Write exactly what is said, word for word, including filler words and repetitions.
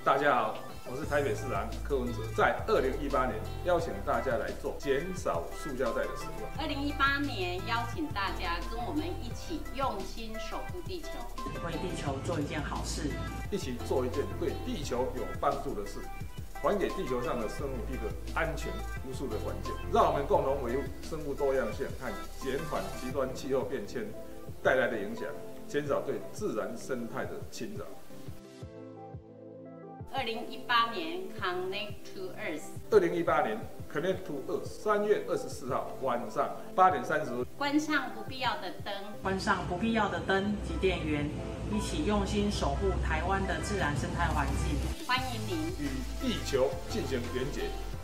大家好，我是台北市长柯文哲，在二零一八年邀请大家来做减少塑胶袋的使用。 二零一八年邀请大家跟我们一起用心守护地球， 为地球做一件好事， 一起做一件对地球有帮助的事，还给地球上的生物一个安全无数的环境。让我们共同维护生物多样性和减缓极端气候变迁带来的影响，减少对自然生态的侵扰。 二零一八年 Connect to Earth， 二零一八年 Connect to Earth， 三月二十四号晚上八点三十分， 关上不必要的灯， 关上不必要的灯及电源，一起用心守护台湾的自然生态环境。 欢迎您与地球进行连结。